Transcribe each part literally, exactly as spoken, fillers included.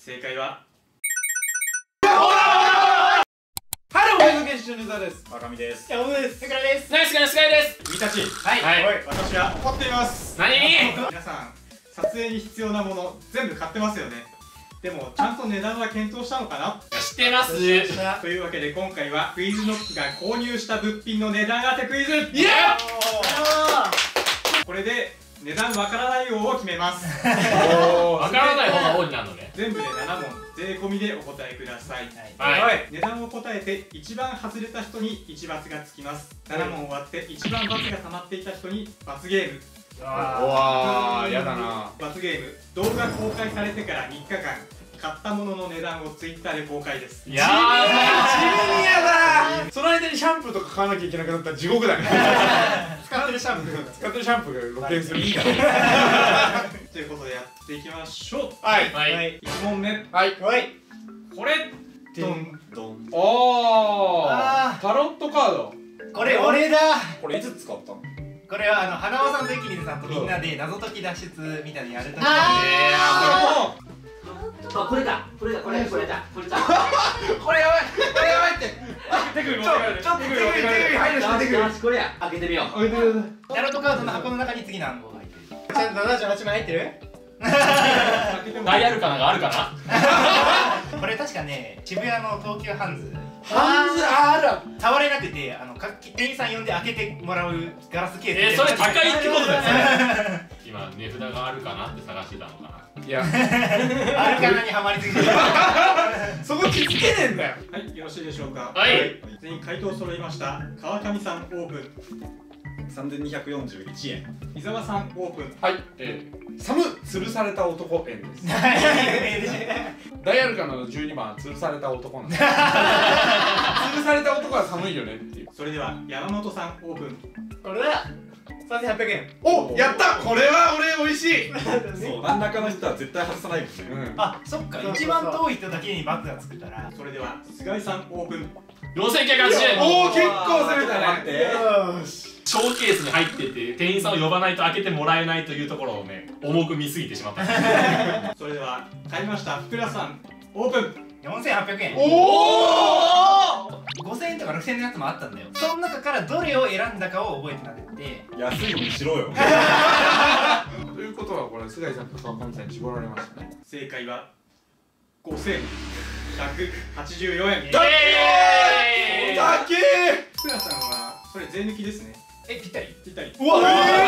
正解は春お絵かき一緒ネタです。 赤身です。 山本です。 さくらです。 ナイスガンスカイです。 君たち、 はいはい。 私は怒っています。 何皆さん、撮影に必要なもの全部買ってますよね。でもちゃんと値段は検討したのかな。 知ってます。 というわけで今回はクイズノックが購入した物品の値段当てクイズ。 イエこれで値段わからない王を決めます。 わからない方が王になるのね。 全部でななもん、税込みでお答えください。 はい。 値段を答えて一番外れた人にいち罰がつきます。ななもん終わって一番罰が溜まっていた人に罰ゲーム。 うわー、やだな。 罰ゲーム、動画公開されてからみっかかん、買ったものの値段をツイッターで公開です。 いやー、 地味にやだ。その間にシャンプーとか買わなきゃいけなくなったら地獄だね。 使ってるシャンプー。 使ってるシャンプーが露見する。いいだろ。 ということでやっていきましょう。 はいはい。 いち問目、 はいはい。 これドンドン。 おあー、タロットカード。 これ俺だ。 これいつ使ったの？ これはあの花輪さんとエキリズさんとみんなで謎解き脱出みたいなのやるときに。 ああ、これだ、これだ、これだ、これだ、これだ。 これやばい、これやばいって。 手首持って帰る。 ちょっと手首手首入るし、手首。 よし、これや、開けてみよう。 置いてください。 タロットカードの箱の中に次の暗号が入ってる。 ちゃんとななじゅうはちまい入ってる？ 開けてもダイヤルカナがあるかな。 これ確かね、渋谷の東急ハンズハンズある。 触れなくて、あのか店員さん呼んで開けてもらうガラスケース。 えー、それ高いってことだよね。今値札があるかなって探してたのかな。 いや、 アルカナにはまりすぎてる。 そこ気づけねえんだよ。 はい、よろしいでしょうか。 はい全員回答揃いました。川上さんオープン。 さんぜんにひゃくよんじゅういちえん。 伊沢さんオープン。 はい、えー、サム吊るされた男円です。ダイヤルカナのじゅうにばん吊るされた男なんです。吊るされた男は寒いよねっていう。 それでは山本さんオープン。 これだ。さんぜんはっぴゃくえん。 お、やった。これは俺美味しい。 そう、真ん中の人は絶対外さないもんね。 うん。 あ、そっか。一番遠い人だけにバッグがつくから。 それでは菅井さんオープン。 よんせんきゅうひゃくはちじゅうえん。 おお、結構攻めた待っね。 て。 よし。 ショーケースに入ってて店員さんを呼ばないと開けてもらえないというところをね、重く見すぎてしまった。 それでは買いました福田さんオープン。 よんせんはっぴゃくえん。 おお。 ごせんえんとかろくせんえんのやつもあったんだよ。その中からどれを選んだかを覚えてなくて。 安いのにしろよ。 ということはこれ菅井さんと川上さんに絞られましたね。 正解はごせんひゃくはちじゅうよえん。 だけーだけ福田さんはそれ税抜きですね。 え、ぴったり。 ぴったり。 ー。うわ。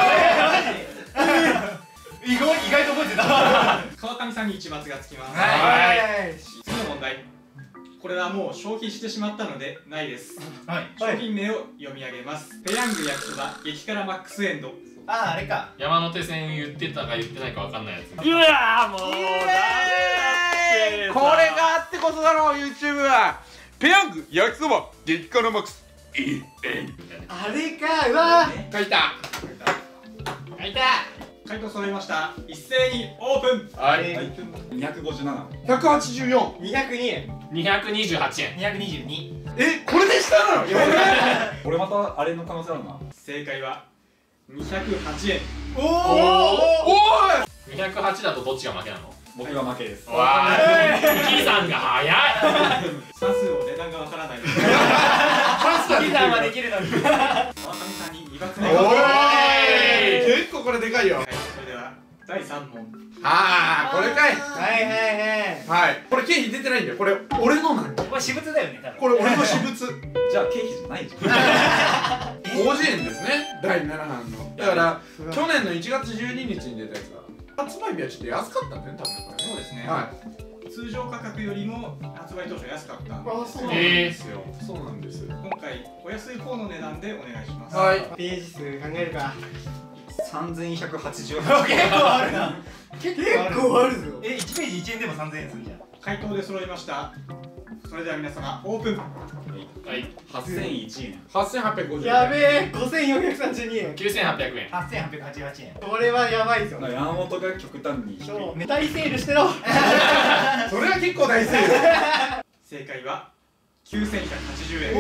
意外意外と覚えてた。 川上さんにいち罰がつきます。 はい。 次の問題。これはもう消費してしまったのでないです。 はい。 商品名を読み上げます。ペヤング焼きそば激辛マックスエンド。 ああ、あれか。 山手線言ってたか言ってないかわかんないやつ。 うわー、もうダメだ。これがあってこそだろう YouTube は。ペヤング焼きそば激辛マックスエンあれか。うわ。 ド。書いた。 あいた。 回答揃いました。一斉にオープン。 はい。 にひゃくごじゅうなな。 ひゃくはちじゅうよん。 にひゃくにえん。 にひゃくにじゅうはちえん。 にひゃくにじゅうに。 え、これで下なの？やばい。 これまたあれの可能性あるな。 正解はにひゃくはちえん。 おおお。 お。 にひゃくはちだとどっちが負けなの？ 僕が負けです。 わー、キキさんが早い。 算数の値段がわからない。 パスだ。 ピザはできるのに。 川上さんにに罰目おが。 ーい。結構これでかいよ。 はい、それではだいさん問。 ああ、これかい。 はいはいはい。 はい。これ経費出てないんだよ。これ俺のなんだよ。 これ私物だよね、多分。 これ俺の私物。 じゃあ経費じゃないじゃん。 ごじゅうえんですね。だいななはんの。だから去年のいちがつじゅうににちに出たやつが発売日はちょっと安かったんだよね、多分これね。 そうですね。 は通常価格よりも発売当初安かった。 あ、そうなんですよ。そうなんです。 今回お安い方の値段でお願いします。 はい。 ページ数考えるか。 さんぜんひゃくはちじゅう結はちえん。 構あるな。 結構あるぞ。え、いちページいちえんでもさんぜんえんするじゃん。 回答で揃いました。それでは皆様オープン。 はい。 はっせんいちえん。 はっせんはっぴゃくごじゅう。 やべえ、ごせんよんひゃくさんじゅうにえん。 きゅうせんはっぴゃくえん。 はっせんはっぴゃくはちじゅうはちえん。 これはやばいぞ。 山本が極端に低い。 そう大セールしてろ。 それは結構大セール。 正解はきゅうせんひゃくはちじゅうえん。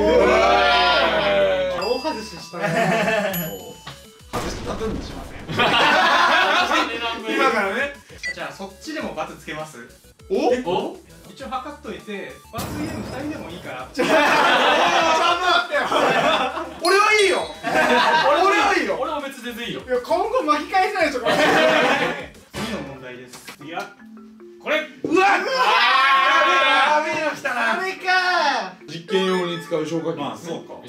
大外ししたね。 外してた分にしません。 今からね。 じゃあそっちでも×つけます。 おお一応測っといて罰ゲームふたりでもいいからちょっと待ってよ。 俺はいいよ俺はいいよ。 俺も別に全然いいよ。 いや今後巻き返せないでしょこれ。 次の問題です。次はこれ。 うわっやべえやべえの来たな。 ダメか実験用に使う消火器。 まあそうか。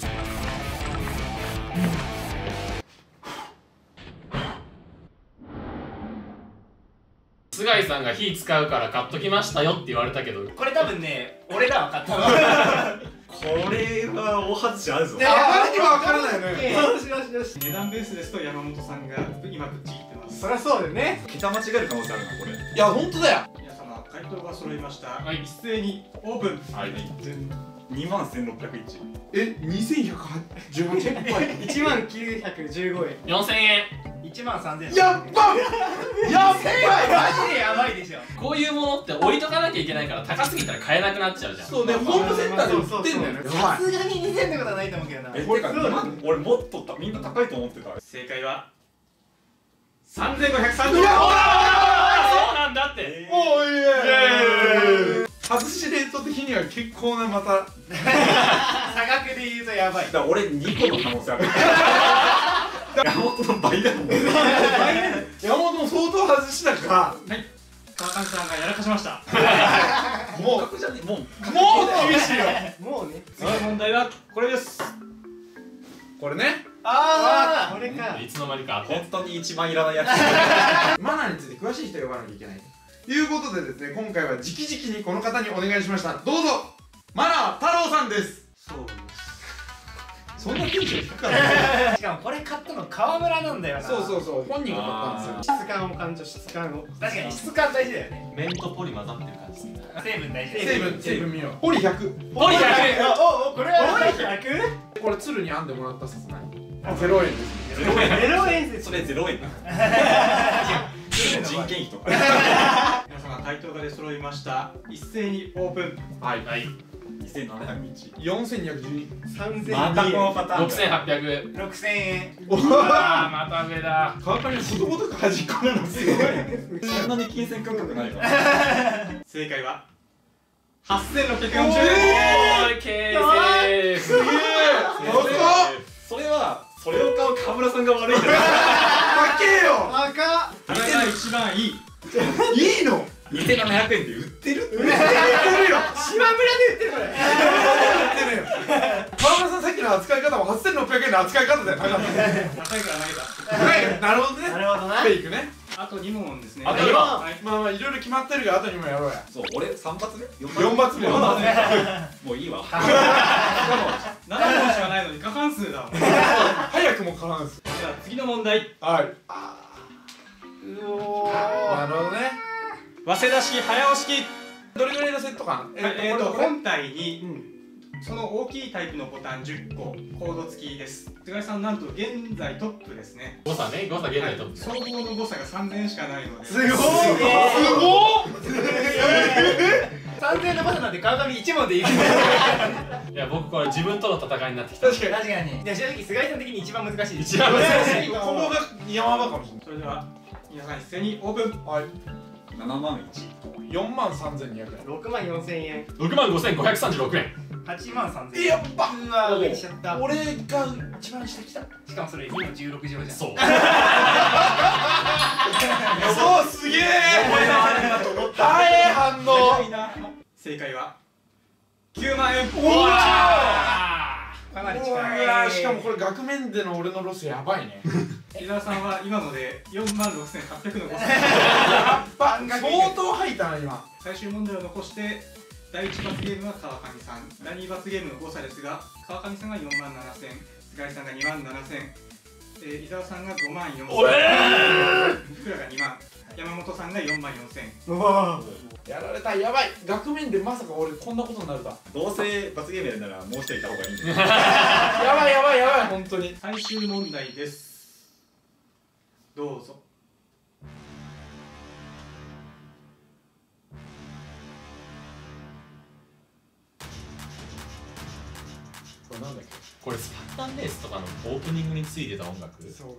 菅井さんが火使うから買っときましたよって言われたけど、 これ多分ね俺らは買ったの。 これは大外しあるぞ。 あまりにも分からないよね。 よしよしよし。 値段ベースですと山本さんが今ぶっちぎってます。 そりゃそうだよね。 桁間違える可能性あるなこれ。 いや本当だよ。 皆様回答が揃いました。 はい一斉にオープン。 はい、 にまんせんろっぴゃくいち。 えにせんひゃくじゅうはちえん。 一万九百十五円。 よんせんえん。 いちまんさんぜん。 やっばやっばマジでやばいでしょ。 こういうものって置いとかなきゃいけないから高すぎたら買えなくなっちゃうじゃん。 そうね、ホームセンターで売ってんだよね。 さすがににせんってことはないと思うけどな。 え、てかにまん俺もっとたみんな高いと思ってた。 正解はさんぜんごひゃくさんじゅうえん。 そうなんだって。 おーイエーイ。外しレート的には結構なまた差額で言うとやばい。 だから俺にこの可能性ある。山本の倍だもん。 山本も相当外したか。 はい川上さんがやらかしました。 もう格じゃねもうもう厳しいよ。 もうね。 次の問題はこれです。 これね、 ああこれか。 いつの間にかあって。 本当に一番いらないやつ。 マナーについて詳しい人を呼ばなきゃいけないということでですね、今回は直々にこの方にお願いしました。どうぞマナー太郎さんです。 そうです。 そんなテンション低かった。 しかもこれ買ったの川村なんだよな。 そうそうそう、本人が買ったんですよ。 質感を感じ質感を。 確かに質感大事だよね。 麺とポリ混ざってる感じするんだ。 成分大事だよ。 成分成分見よう。ポリひゃく。 ポリひゃく。 おおこれは百？ これ鶴に編んでもらったさすがにゼロえんです。 ゼロ円。 ゼロ円です。 それゼロ円だ。人件費とか。 皆様回答が出揃いました。一斉にオープン。 はいはい。 にせんななひゃくいち。 よんせんにひゃくじゅうに。 三千またこのパターン。 六千八百。 ろくせんえん。 ああまた上だ。 川上ことごとく端っこなのすごい。 そんなに金銭感覚ないから。 正解ははっせんろっぴゃくよんじゅうえん。 おーい、ケーセーフ。 すげえ。 それはそれを買う河村さんが悪いんじゃない。 高えよ。 高っ。 これが一番いい。 いいの。 にせんななひゃくえんで売ってるって。 売ってるよ。 島村で売ってるこれ。 売ってるよ。川村さんさっきの扱い方もはっせんろっぴゃくえんの扱い方だよ。高かった。 高いから投げた。 はい、なるほどね。 なるほどな。 フェイクね。 あとに問ですね。 あとに問はい。 まあまあいろいろ決まってるから後にもやろうや。 そう俺さん発目？ よん発目。 もういいわ。 なな問しかないのに過半数だもん。で早くも過半数。 は次の問題。 はい。 うおなるほどね。 早稲田式早押し機。 どれぐらいのセット感？ えっとこれ本体にその大きいタイプのボタンじゅっこコード付きです。菅井さんなんと現在トップですね。 誤差ね、誤差現在トップ。 総合の誤差がさんぜんえんしかないので。 すごい。すごい。 三千円のバスなんて川上一問でいい。 いや、僕これ自分との戦いになってきた。 確かに。 確かに。で正直菅井さん的に一番難しい。 一番難しい。 ここが山場かもしれない。 それでは皆さん一斉にオープン。 はい。 ななまんいち。 よんまんさんぜんにひゃくえん。 六万四千円。 六万五千五百三十六円。 八万三千円。 やっぱ。 うわ上にしちゃった。 俺が一番下来た。 しかもそれにの十六乗じゃん。 そう。 そうすげえ。早い反応。 正解はきゅうまんえん。 おわかなりう近い。 わしかもこれ額面での俺のロスやばいね。 伊沢さんは今のでよんまんろくせんはっぴゃくの誤差。 やっぱ相当入ったな今。 最終問題を残してだいいち罰ゲームは川上さん、だいに罰ゲームの誤差ですが川上さんがよんまんななせん、菅井さんがにまんななせん、えー、伊沢さんがごまんよんせん、 おえ福良がにまん、山本さんがよんまんよんせん。 うわやられた、やばい。額面でまさか俺こんなことになるだ。 どうせ罰ゲームやるならもう一人いた方がいいんだよ。 やばいやばいやばい本当に。 最終問題です。どうぞ。 これなんだっけ。 これスパルタンレースとかのオープニングについてた音楽。 そう。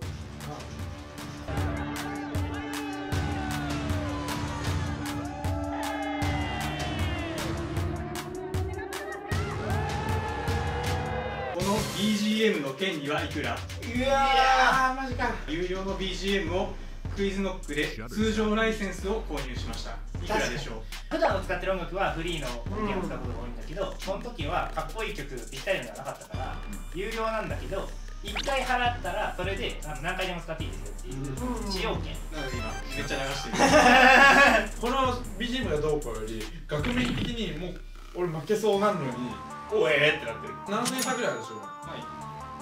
ビージーエム の権利はいくら？ うわーマジか。 有料の ビージーエム をクイズノックで通常ライセンスを購入しました。いくらでしょう？ 普段使ってる音楽はフリーの音源を使うことが多いんだけど、その時はかっこいい曲ぴったりのがなかったから有料なんだけど、いっかい払ったらそれであの何回でも使っていいですよっていう使用権。 なので今めっちゃ流してる。 この ビージーエム がどうかより額面的にもう俺負けそうなのにおえーってなってる。 ななせんえん差ぐらいあるでしょ。 はい。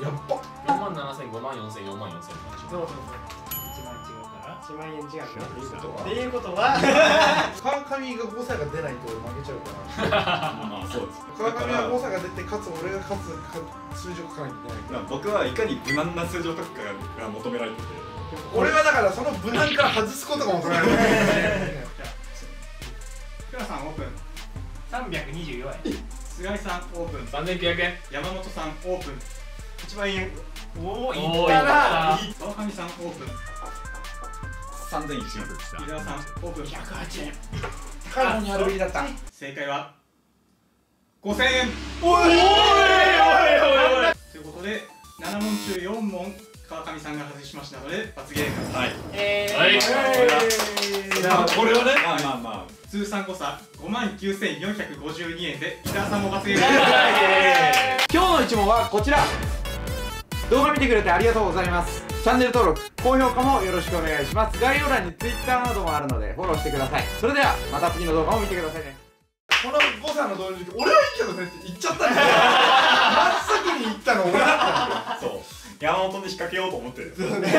やっば。 よんまんななせん、ごまんよんせん、よんまんよんせんの感じ。 そうそうそういちまん違うからいちまんえん違うよとっていうことは川上が誤差が出ないと俺負けちゃうからまあそうです。 川上は誤差が出てかつ俺が勝つか数字を書かなきゃいけないから僕はいかに無難な数字を書くかが求められてて、 俺はだからその無難から外すことが求められてる福原さんオープン。 さんびゃくにじゅうよんえん。 菅井さんオープン。 さんぜんきゅうひゃくえん。 山本さんオープン。 いちまんえんおお、いおーったな。 川上さんオープン。 さんぜんいちえん。 伊沢さんオープン。 ひゃくはちえん。 高い方にあるべきだった。 正解はごせんえん。 おいおいおいおいということでななもん中よんもん川上さんが外しましたので罰ゲーム。 はい。 えー、 はいじゃあこれはねまあまあまあ。 通算誤差ごまんきゅうせんよんひゃくごじゅうにえんで伊沢さんも罰ゲーム。 今日の一問はこちら。動画見てくれてありがとうございます。チャンネル登録高評価もよろしくお願いします。概要欄に Twitter などもあるのでフォローしてください。それではまた次の動画も見てくださいね。 この誤差の導入で俺はいいけどねって言っちゃったんだよ真っ先に言ったの俺だったんだよ。 そう。山本に仕掛けようと思ってる。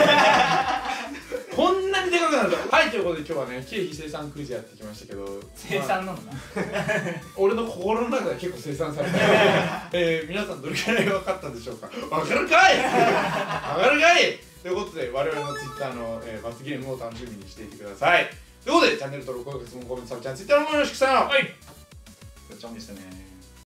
こんなにでかくなると。はいということで今日はね経費生産クイズやってきましたけど、 生産なのか俺の心の中で結構生産されてるえー、皆さんどれくらい分かったでしょうか。分かるかい分かるかいということで我々の Twitter の、えー、罰ゲームを楽しみにしていてください。ということでチャンネル登録、高評価、質問、コメント、サブチャン、Twitter の方もよろしくさよなら。はい。 ごちゃんでしたね。